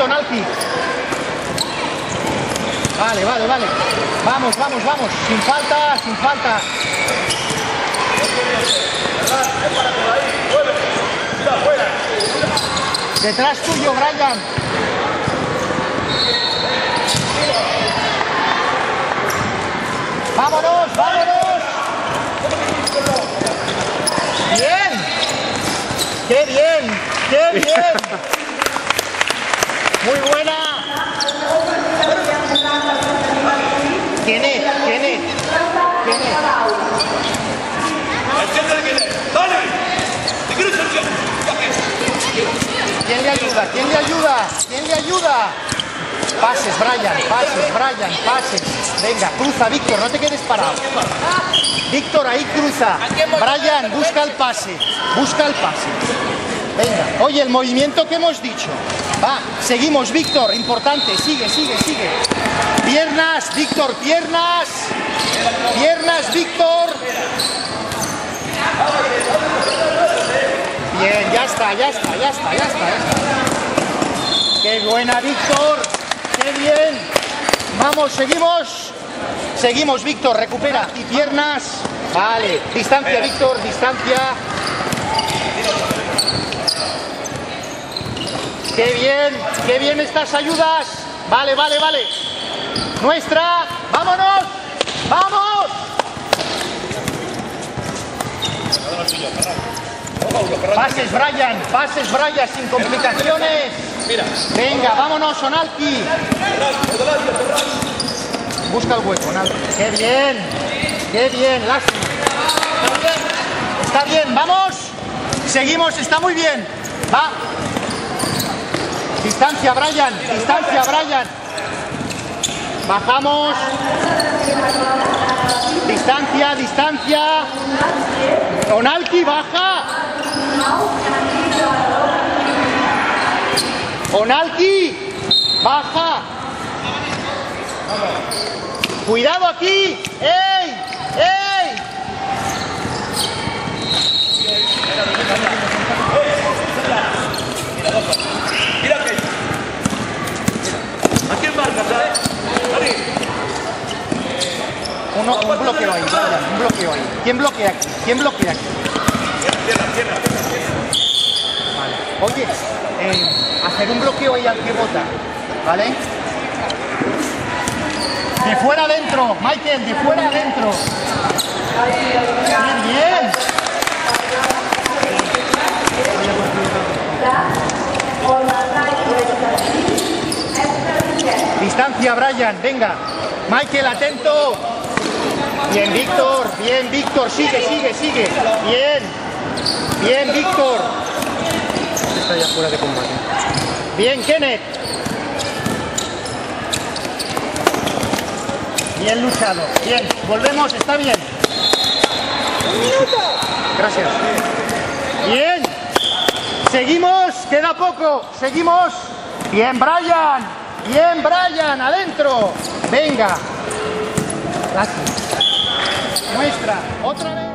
Onalki. Vale. Vamos. Sin falta. Detrás tuyo, Brian. ¡Vámonos! ¡Bien! ¡Qué bien! ¡Muy buena! ¿Quién es? ¿Quién le ayuda? Pases, Brian, pases. Venga, cruza, Víctor, no te quedes parado. Víctor, ahí cruza. Brian, busca el pase. Venga, oye, el movimiento que hemos dicho. Va, seguimos, Víctor, importante, sigue. Piernas, Víctor, piernas, Víctor. Bien, ya está. Qué buena, Víctor. ¡Qué bien! Vamos, seguimos, Víctor, recupera. Y piernas. Vale, distancia, Víctor, distancia. ¡Qué bien estas ayudas! Vale. Nuestra, ¡vámonos! Pases, Brian, sin complicaciones. Venga, vámonos, Onalki. Busca el hueco, Onalki. ¡Qué bien! Lástima. Está bien, vamos. Seguimos, está muy bien. Va. Distancia, Brian. Bajamos. Distancia. Onalki, baja. Onalki, baja. Cuidado aquí. ¡Ey! Mira que. ¿A quién marcas, Dani? Un bloqueo ahí, Brian, un bloqueo ahí. ¿Quién bloquea aquí? Vale. Oye, hacer un bloqueo ahí al que bota, ¿vale? De fuera adentro, Michael, de fuera adentro. Bien. Distancia, Brian, venga. Michael, atento. Bien, Víctor, sigue. Bien, Víctor. Está ya fuera de combate. Bien, Kenneth. Bien luchado. Bien, volvemos, está bien. ¡Un minuto! Gracias. Bien. Seguimos, queda poco. Seguimos. Bien, Brian, adentro. Venga. Gracias. Muestra, otra vez.